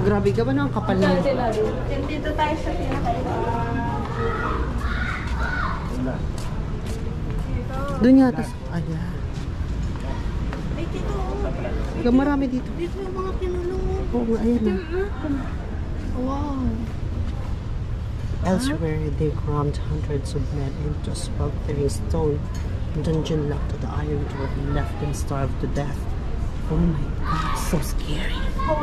Grabe ka ba na ang kapal na? Dito tayo sa pinakailangan. Doon yata. Ayan. Ay, dito. Marami dito. Dito yung mga pinulong. Oo nga, ayan na. Wow. Elsewhere, they crammed hundreds of men into a sweltering stone dungeon locked to the iron door and left them starved to death. Oh my God, so scary.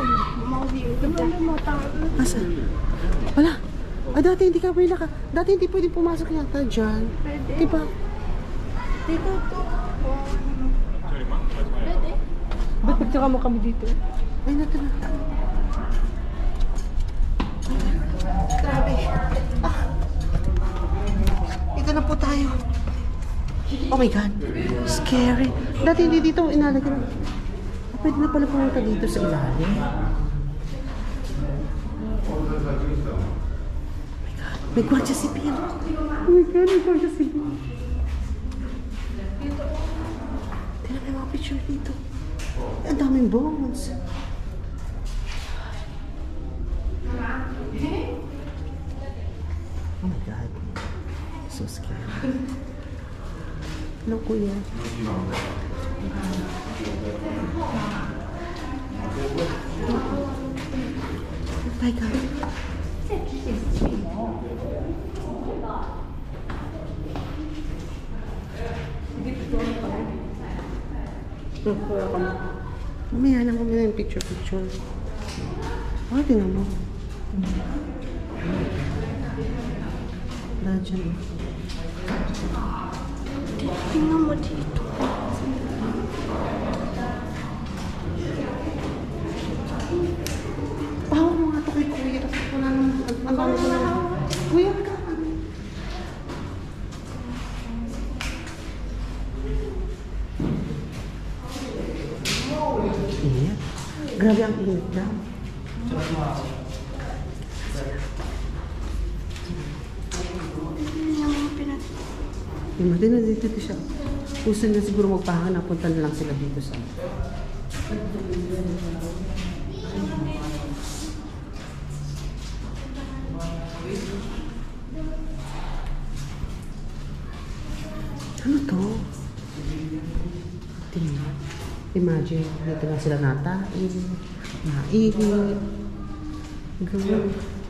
Asa? Wala. Dati hindi ka pwede ka. Dati hindi pwede pumasok yata dyan. Pwede. Diba? Dito to. Pwede. Ba't pagtsaka mo kami dito? Ay, natin na. Grabe. Ito na po tayo. Oh my God. Scary. Dati hindi dito inalagyan. Pwede na pala pumunta dito sa ilalim. Oh my God. May gwardiya sibil. Oh my God, may gwardiya sibil. Tingnan mo yung mga picture dito. Ang daming bones. Oh my God. So scary. Hello, kuya. My God. Mamaya lang kami ng picture-picture. Oh, tingnan mo. Dyan. Tingnan mo dito. Bawa mo nga ito kay kuya. Wala naman. Kuya, ka. Init. Grabe ang init na. Yung dito siya. Gusto na siguro magpahangan. Napunta na lang sila dito sa... Ano to? Tingnan. Imagine, dito na sila natain, naihi. Gawin.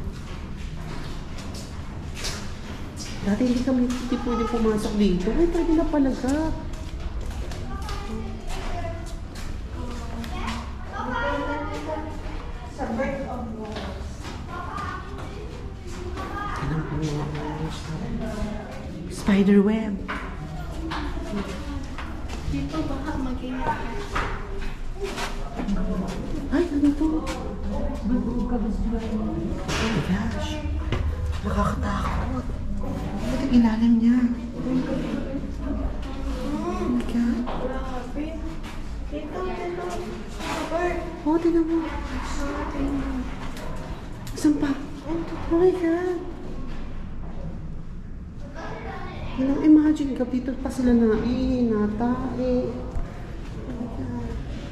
Dati hindi kami pwede pumasok dito. Ay, pwede na palaga. Sa birth of walls. Tignan po mga spider web. Dito baka mag-ingat. Ay, ano to? Oh my gosh. Nakakatakot. Ba't yung ilalim niya? Oh my God. Dito. Oh, tingnan mo. Saan pa? Oh my God. Imagine ka, dito pa sila natae. Oh my God.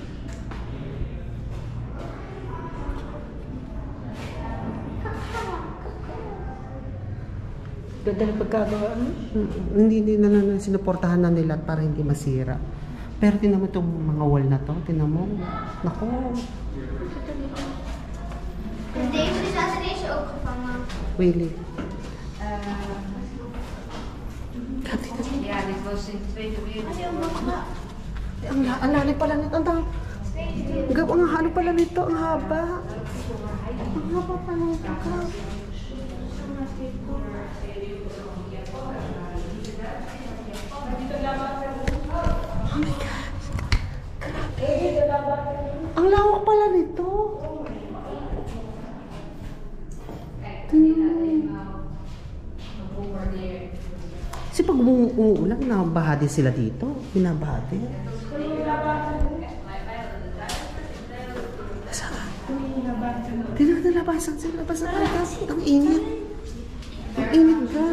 Ganda na pagkagawa. Hindi na sinuportahan na nila para hindi masira. Pero tinan mo itong mga wall na to. Tinan mo. Nako. Really. Ja, dit was in de Tweede Wereldoorlog. Ang lalim pala nito. Ang ano pala nito. Ang haba. Ang haba pala nito. Oh my God. Ang lawak pala nito. Kasi pag umuulan, nabaha din sila dito. Binabaha din. Saan? Tinalabasan sila. Labasan talaga. Ang init. Ang init ka.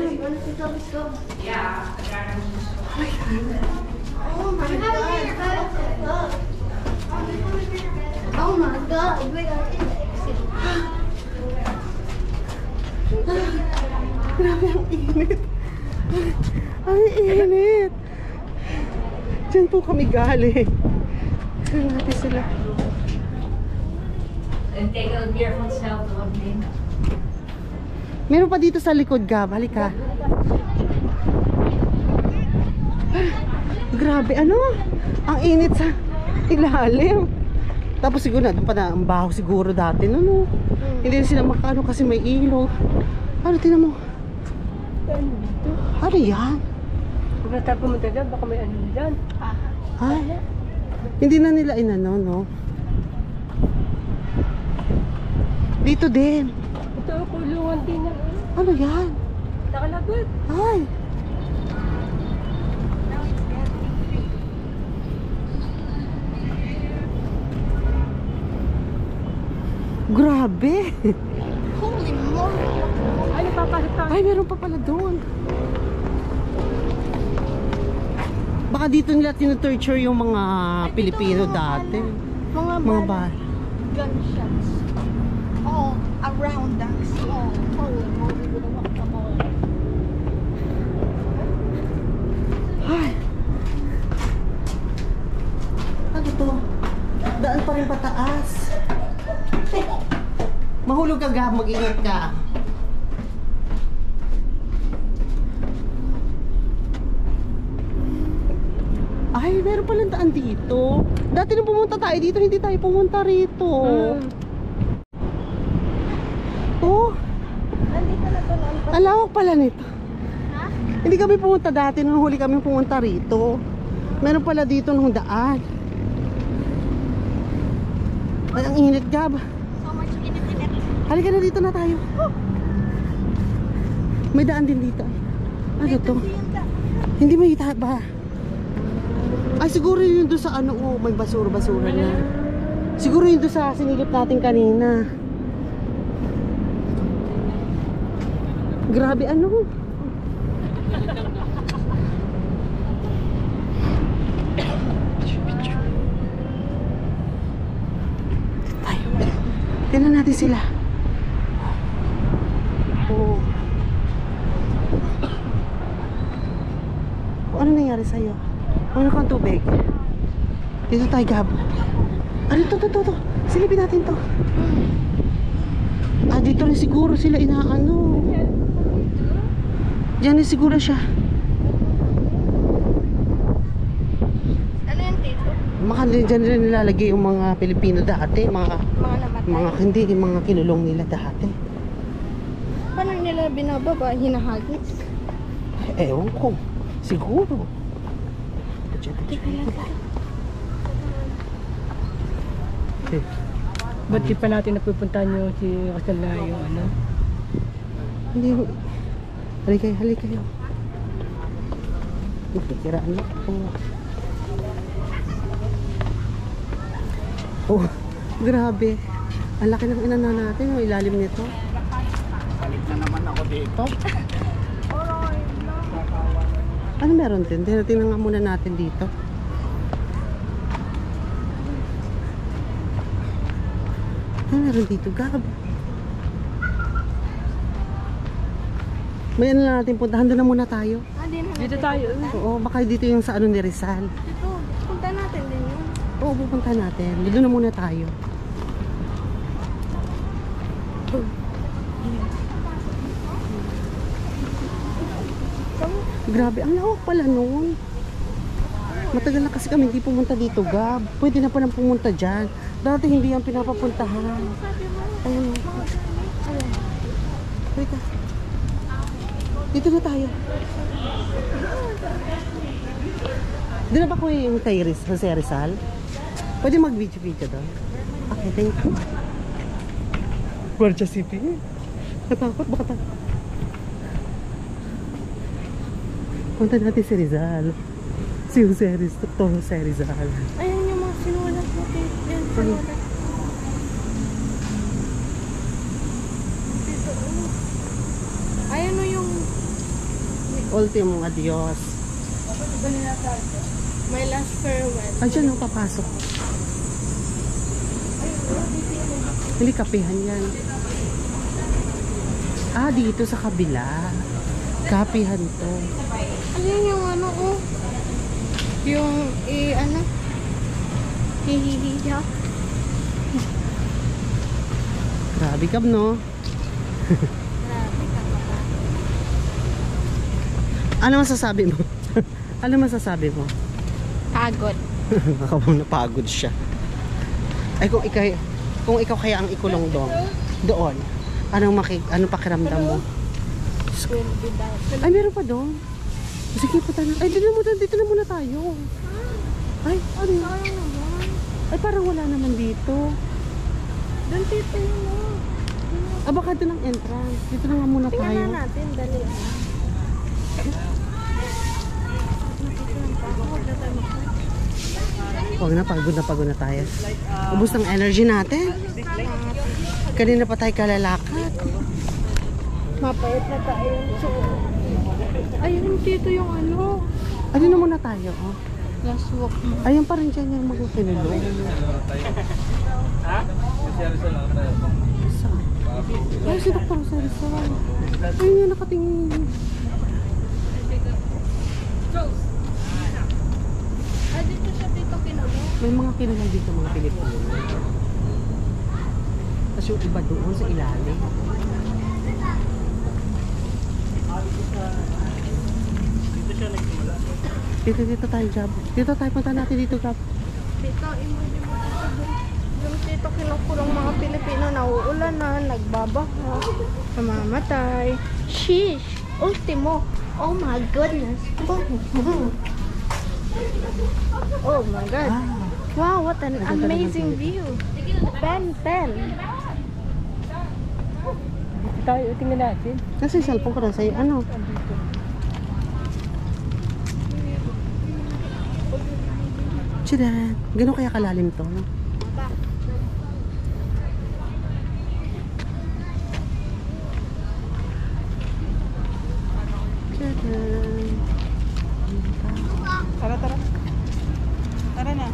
Oh my God. Oh my God. Oh my God. Grabe ang init. Ang init. Diyan po kami galing. Tignan natin sila. En teken weer van hetzelfde wat nemen. Meron pa dito sa likod, Gab. Halika. Grabe, ano? Ang init sa ilalim. Tapos siguro na, pa na ang baho siguro dati. No? Hindi sila makaano kasi may ilaw. Ano, tinan mo? Ano yan? Huwag na tayo pumunta dyan, baka may ano dyan. Ay, hindi na nila inano, no? Dito din. Ito, kulungan din na. Ano yan? Nakalabot. Ay. Grabe. Holy moly. Ay, papasok tayo. Ay, meron pa pala doon. Baka dito nila tinutorture yung mga Pilipino dati. Mga ba? Gunshots. All around us. Oh, holy moly. Ay. Ano to? Daan pa rin pataas. Mahulog ka, Gab. Mag-ingat ka. Ay, meron palang daan dito. Dati nung pumunta tayo dito, hindi tayo pumunta rito. Oh, Nandito na to noon. ang lawak pala nito. Ha? Hindi kami pumunta dati, nung huli kami pumunta rito. Meron pala dito nung daan. Ay, ang init, Gab. So much init-init. Halika na, dito na tayo. May daan din dito. Ano to? Hindi makita ba? Ay, siguro yun doon sa ano, oh, may basura-basura na. Siguro yun doon sa sinilip natin kanina. Grabe, ano? Tayo. Tingnan natin sila. Oh. Ano nangyari sa'yo? Ano kang tubig? Dito tayo, Gab. Ano to? Silipin natin to. Ah, dito rin siguro sila inaano. Diyan rin siguro siya. Ano yan, Tito? Maka dyan rin nilalagay yung mga Pilipino dati. Mga namatay. Hindi, yung mga kinulong nila dati. Paano nila binababa? Hinahagis? Ewan ko. Siguro. Ba't di pa natin napupuntahan yung si Rosella yung ano? Hindi. Halika kayo. Kiraan mo. Oh, grabe. Ang laki ng inano natin, oh, ilalim nito. Balik na naman ako dito. Ano meron din? Tingnan nga muna natin dito. Ano meron dito, Gab? May ano na natin puntahan, doon na muna tayo. Dito tayo. Oo, baka dito yung sa ano ni Rizal. Dito. Punta natin din yun. Oo, pupunta natin. Dito na muna tayo. Grabe, ang lawak pala nun. Matagal na kasi kami hindi pumunta dito, Gab. Pwede na pa nang pumunta dyan. Dati hindi yan pinapapuntahan. Ayun. Halika. Dito na tayo. Doon na ba ko yung kay Jose Rizal? Pwede mag-video-video doon? Okay, thank you. Guardia City. Natakot, baka takot. Punta natin si Rizal. Si Jose Rizal. Ayan yung mga sinulat mo, Tito. Yan, sinulat. Dito, oh. Ayan o yung... Ultimo adios. My last farewell. Ay, dyan ang papasok. Hindi, kapehan yan. Ah, dito sa kabila. Kapehan to. Ano yun yung ano ko? Yung, ano? Hihihiya. Grabe ka, no? Grabe ka ba? Ano masasabi mo? Ano masasabi mo? Pagod. Baka mo napagod siya. Ay, kung ikaw kaya ang ikulong doon, anong pakiramdam mo? Ay, meron pa doon. Sige, punta na. Ay, dito na muna tayo. Ay, ano? Ay, parang wala naman dito. Doon tito yun mo. Ah, baka doon ang entrance. Dito na nga muna tayo. Tingnan na natin, dali. Huwag na, pagod na tayo. Ubus ng energy natin. Kanina pa tayo kalalakad. Mapayat na tayo. So, ayun dito yung ano. Ano na muna tayo, oh. Last walk mo. Ayun pa rin dyan yung magpinulong. Saan? Ay, si Dr. Rizal. Ayun yung nakatingin. Ah, dito siya dito kinalo. May mga kilala dito, mga Pilipino. Tapos yung iba doon sa ilalim. Dito tayo, Gab. Dito tayo, punta natin dito, Gab. Dito, imagine mo dito doon. Yung dito kinukulong mga Pilipino, nauulan na, nagbabaha, namamatay. Sheesh! Ultimo! Oh my goodness! Oh my God! Wow, what an amazing view! Pen! Tayo, tingnan natin. Kasi cellphone ko na sa'yo, ano? Tiyada! Gano'n kaya kalalim to, no? Tara na.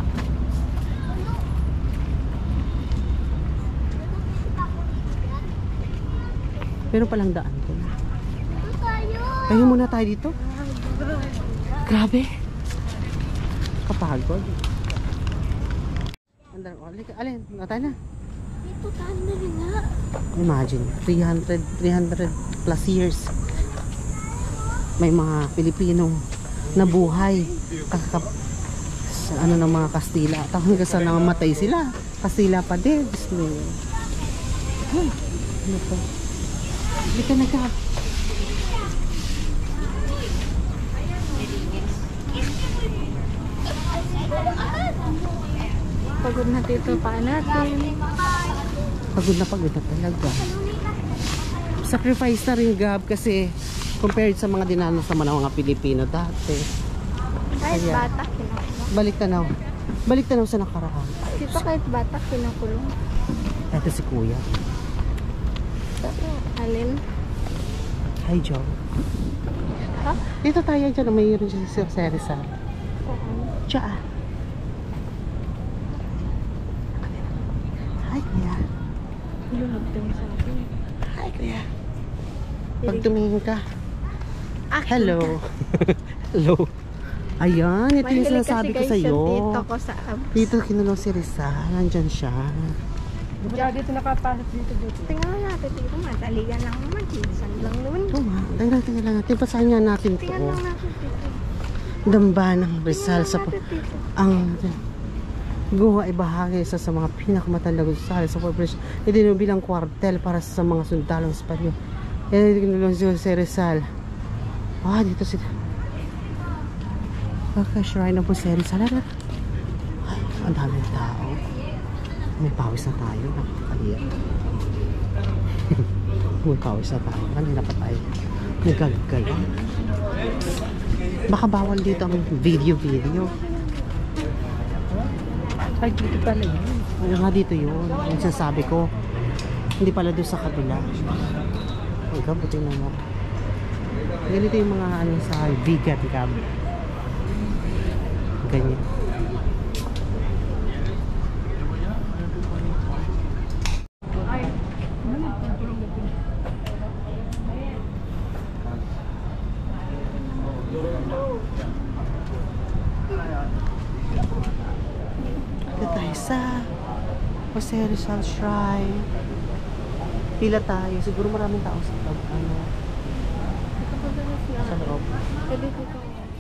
Pero palang daan ko. Tayo muna tayo dito. Grabe. Kapagod. Alin, natay na. Dito tayo na rin nga. Imagine, 300 plus years. May mga Pilipinong nabuhay sa ano ng mga Kastila. At hanggang sa namatay sila. Kastila pa din. Ano to? Hindi ka nagkab. Pagod na dito pa natin. Pagod na talaga. Sacrifice na rin, Gab, kasi compared sa mga dinanas naman ng mga Pilipino dati. Kahit Kaya, bata, kinakulong. Balik tanaw sa nakaraan. Dito kahit bata, kinakulong. Ito si Kuya. Alin? Hi, Joe. Ha? Dito tayo dyan. Mayroon siya si Sir Rizal. Diyan. Hi, Kuya. Lunod din sa akin. Hi, Kuya. Pag tumingin ka. Action Hello. Hello. Ayan, ito yung sinasabi ko sa'yo. Dito ko sa Dito kinulong si Rizal. Nandyan siya. Dito nakapasok dito. Tingnan natin dito. Madaligan lang naman. Minsan lang naman. Ito nga. Tingnan natin. Pasahin nga natin ito. Tingnan lang natin dito. Damba ng Rizal sa Tingnan natin dito. ang guha ay bahagi sa mga pinakamatandang gusali sa corporation. Ito bilang kwartel para sa mga sundalong Espanyol. Ito kinulong si Rizal. Ah, dito si shrine po si Rizal. Ay, ang daming tao. May pawis na tayo. Nakakaliya. May pawis na tayo. Kanina pa tayo nagagala. Baka bawal dito ang video. Ay, dito pala yun. Ano nga dito yun? Yung sinasabi ko. Hindi pala doon sa kabila. Huwag ka, buti na mo. Ganito yung mga ano sa vegan cab. Ganyan. Jose Rizal Shrine. Pila tayo. Siguro maraming tao sa loob. Ano? Sa loob. Pwede dito.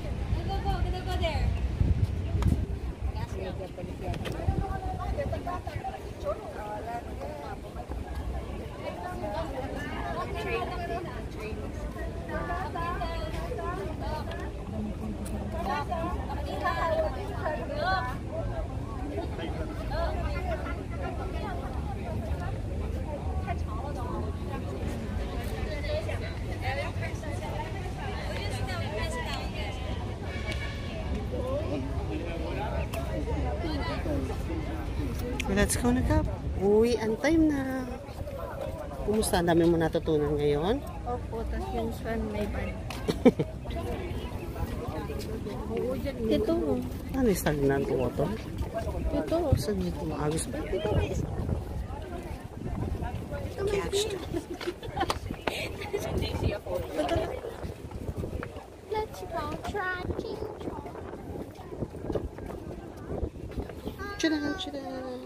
Let's go na, Kap. Uwi, ang time na. Kumusta? Ang dami mo natutunan ngayon? Opo, tas yung swan may ban. Ito. Ano yung stagnant water? Ito. Saan dito maagos ba? Catch. Let's go trekking. Tchadan, tchadan.